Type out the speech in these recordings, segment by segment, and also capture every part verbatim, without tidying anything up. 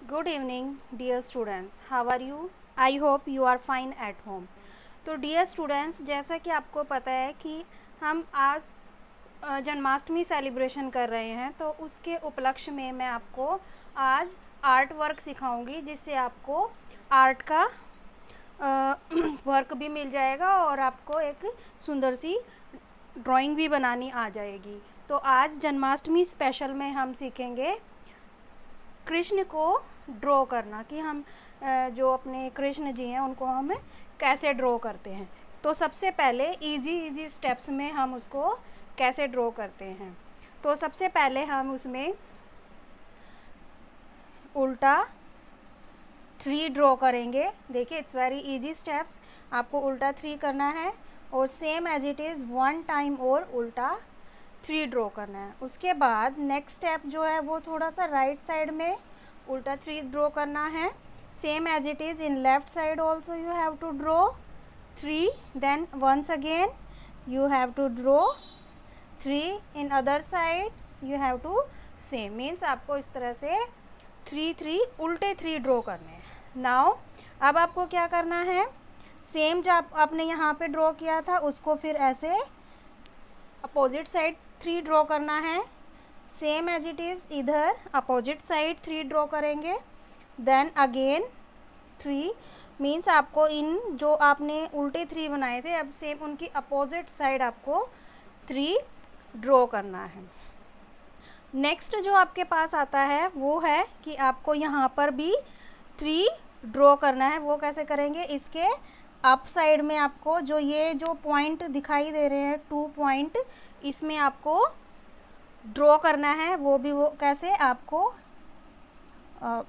Good evening, dear students. How are you? I hope you are fine at home. तो dear students, जैसा कि आपको पता है कि हम आज जन्माष्टमी सेलिब्रेशन कर रहे हैं, तो उसके उपलक्ष्य में मैं आपको आज आर्ट वर्क सिखाऊंगी, जिससे आपको आर्ट का वर्क भी मिल जाएगा और आपको एक सुंदर सी ड्राइंग भी बनानी आ जाएगी। तो आज जन्माष्टमी स्पेशल में हम सीखेंगे कृष्ण को ड्रॉ करना, कि हम जो अपने कृष्ण जी हैं उनको हम कैसे ड्रॉ करते हैं। तो सबसे पहले इजी इजी स्टेप्स में हम उसको कैसे ड्रॉ करते हैं। तो सबसे पहले हम उसमें उल्टा थ्री ड्रॉ करेंगे। देखिए, इट्स वेरी इजी स्टेप्स। आपको उल्टा थ्री करना है और same as it is one time और उल्टा थ्री ड्रॉ करना है। उसके बाद नेक्स्ट स्टेप जो है वो थोड़ा सा राइट साइड में उल्टा थ्री ड्रॉ करना है। Same as it is in left side also you have to draw three, then once again you have to draw three, in other side you have to same. Means आपको इस तरह से three three उल्टे three draw करने हैं। Now अब आपको क्या करना है, सेम जो आप, आपने यहाँ पे ड्रॉ किया था उसको फिर ऐसे अपोजिट साइड थ्री ड्रॉ करना है। सेम एज इट इज़ इधर अपोजिट साइड थ्री ड्रॉ करेंगे, देन अगेन थ्री। मीन्स आपको इन जो आपने उल्टे थ्री बनाए थे, अब सेम उनकी अपोजिट साइड आपको थ्री ड्रॉ करना है। नेक्स्ट जो आपके पास आता है वो है कि आपको यहाँ पर भी थ्री ड्रॉ करना है। वो कैसे करेंगे, इसके अप साइड में आपको जो ये जो पॉइंट दिखाई दे रहे हैं, टू पॉइंट, इसमें आपको ड्रॉ करना है। वो भी वो कैसे, आपको आ,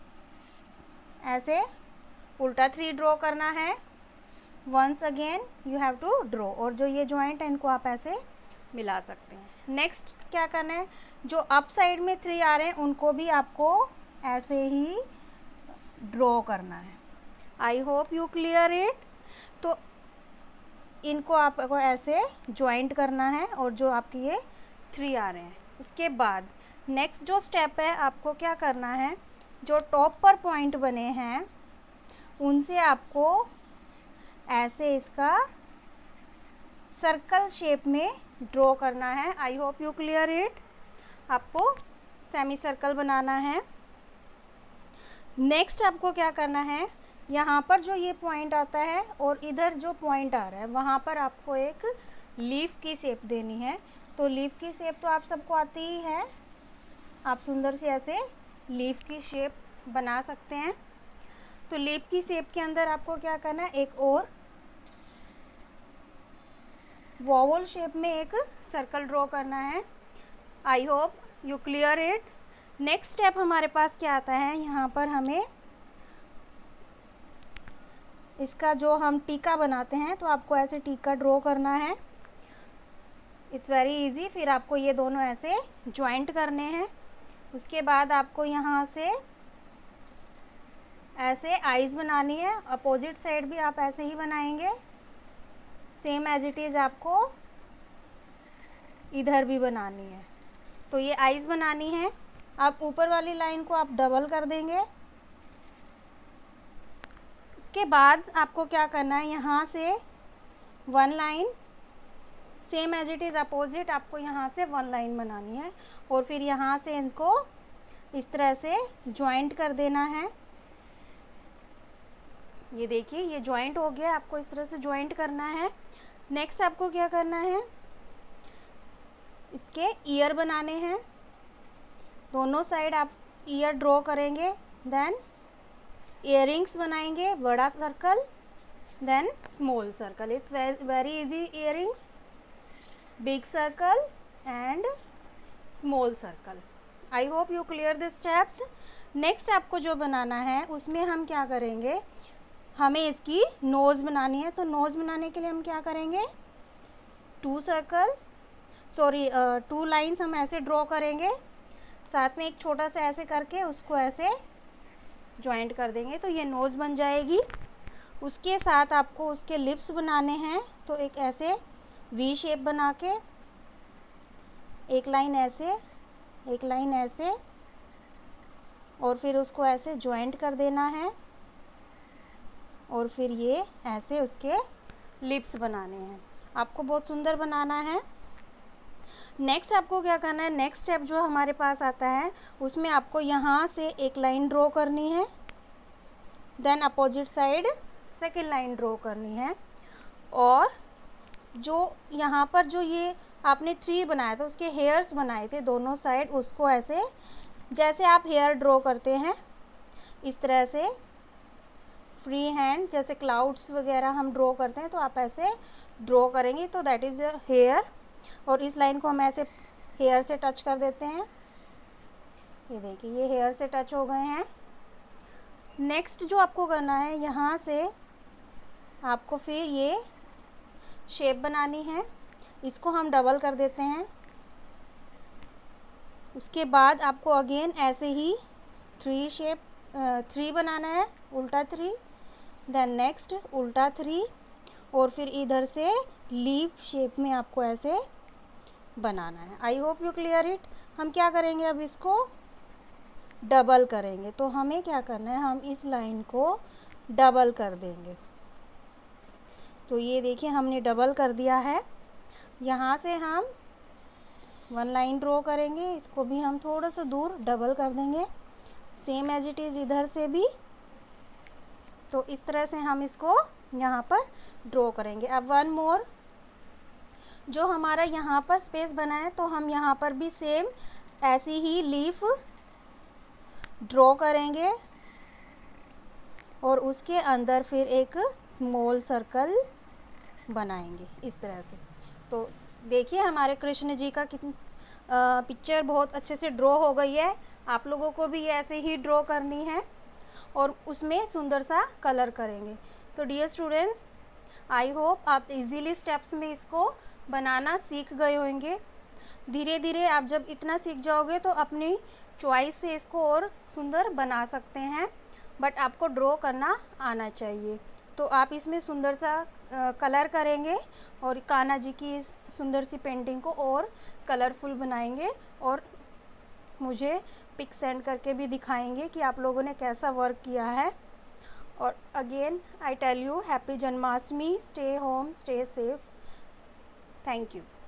ऐसे उल्टा थ्री ड्रॉ करना है। Once again you have to draw, और जो ये जॉइंट है इनको आप ऐसे मिला सकते हैं। नेक्स्ट क्या करना है, जो अप साइड में थ्री आ रहे हैं उनको भी आपको ऐसे ही ड्रॉ करना है। I hope you clear it. तो इनको आपको ऐसे जॉइंट करना है और जो आपके ये थ्री आ रहे हैं। उसके बाद नेक्स्ट जो स्टेप है, आपको क्या करना है, जो टॉप पर पॉइंट बने हैं उनसे आपको ऐसे इसका सर्कल शेप में ड्रॉ करना है। I hope you clear it. आपको सेमी सर्कल बनाना है। नेक्स्ट आपको क्या करना है, यहाँ पर जो ये पॉइंट आता है और इधर जो पॉइंट आ रहा है वहाँ पर आपको एक लीफ की शेप देनी है। तो लीफ की शेप तो आप सबको आती ही है, आप सुंदर से ऐसे लीफ की शेप बना सकते हैं। तो लीफ की शेप के अंदर आपको क्या करना है, एक और वोवल शेप में एक सर्कल ड्रॉ करना है। I hope you clear it. Next step हमारे पास क्या आता है, यहाँ पर हमें इसका जो हम टीका बनाते हैं, तो आपको ऐसे टीका ड्रॉ करना है। It's very easy. फिर आपको ये दोनों ऐसे जॉइंट करने हैं। उसके बाद आपको यहाँ से ऐसे आईज बनानी है। अपोजिट साइड भी आप ऐसे ही बनाएंगे, सेम एज इट इज़ आपको इधर भी बनानी है। तो ये आईज बनानी है। आप ऊपर वाली लाइन को आप डबल कर देंगे। उसके बाद आपको क्या करना है, यहाँ से one line, same as it is opposite आपको यहाँ से वन लाइन बनानी है और फिर यहाँ से इनको इस तरह से जॉइंट कर देना है। ये देखिए, ये जॉइंट हो गया। आपको इस तरह से जॉइंट करना है। नेक्स्ट आपको क्या करना है, इसके ईयर बनाने हैं। दोनों साइड आप ईयर ड्रॉ करेंगे, देन इयरिंग्स बनाएंगे, बड़ा circle then small circle. It's very easy. Earrings, big circle and small circle. I hope you clear this steps. Next आपको जो बनाना है उसमें हम क्या करेंगे, हमें इसकी नोज़ बनानी है। तो नोज़ बनाने के लिए हम क्या करेंगे, two circle sorry two lines हम ऐसे ड्रॉ करेंगे, साथ में एक छोटा सा ऐसे करके उसको ऐसे जॉइंट कर देंगे, तो ये नोज़ बन जाएगी। उसके साथ आपको उसके लिप्स बनाने हैं। तो एक ऐसे वी शेप बना के एक लाइन ऐसे, एक लाइन ऐसे और फिर उसको ऐसे जॉइंट कर देना है और फिर ये ऐसे उसके लिप्स बनाने हैं। आपको बहुत सुंदर बनाना है। नेक्स्ट आपको क्या करना है, नेक्स्ट स्टेप जो हमारे पास आता है उसमें आपको यहाँ से एक लाइन ड्रॉ करनी है, then opposite side second line draw करनी है, और जो यहाँ पर जो ये आपने थ्री बनाया था उसके हेयर्स बनाए थे दोनों साइड, उसको ऐसे जैसे आप हेयर ड्रॉ करते हैं इस तरह से फ्री हैंड, जैसे क्लाउड्स वगैरह हम ड्रॉ करते हैं तो आप ऐसे ड्रॉ करेंगे तो दैट इज़ हेयर। और इस लाइन को हम ऐसे हेयर से टच कर देते हैं। ये देखिए ये हेयर से टच हो गए हैं। नेक्स्ट जो आपको करना है, यहाँ से आपको फिर ये शेप बनानी है, इसको हम डबल कर देते हैं। उसके बाद आपको अगेन ऐसे ही थ्री शेप थ्री बनाना है, उल्टा थ्री, देन नेक्स्ट उल्टा थ्री, और फिर इधर से लीफ शेप में आपको ऐसे बनाना है। I hope you clear it. हम क्या करेंगे, अब इसको डबल करेंगे। तो हमें क्या करना है, हम इस लाइन को डबल कर देंगे। तो ये देखिए हमने डबल कर दिया है। यहाँ से हम वन लाइन ड्रॉ करेंगे, इसको भी हम थोड़ा सा दूर डबल कर देंगे, सेम एज इट इज़ इधर से भी। तो इस तरह से हम इसको यहाँ पर ड्रॉ करेंगे। अब वन मोर, जो हमारा यहाँ पर स्पेस बना है तो हम यहाँ पर भी सेम ऐसी ही लीफ ड्रॉ करेंगे और उसके अंदर फिर एक स्मॉल सर्कल बनाएंगे इस तरह से। तो देखिए हमारे कृष्ण जी का कितनी पिक्चर बहुत अच्छे से ड्रॉ हो गई है। आप लोगों को भी ऐसे ही ड्रॉ करनी है और उसमें सुंदर सा कलर करेंगे। तो डियर स्टूडेंट्स, आई होप आप इजीली स्टेप्स में इसको बनाना सीख गए होंगे। धीरे धीरे आप जब इतना सीख जाओगे तो अपनी चॉइस से इसको और सुंदर बना सकते हैं, बट आपको ड्रॉ करना आना चाहिए। तो आप इसमें सुंदर सा आ, कलर करेंगे और कान्हा जी की इस सुंदर सी पेंटिंग को और कलरफुल बनाएंगे और मुझे पिक सेंड करके भी दिखाएंगे कि आप लोगों ने कैसा वर्क किया है। और again I tell you happy Janmashtami, stay home, stay safe, thank you.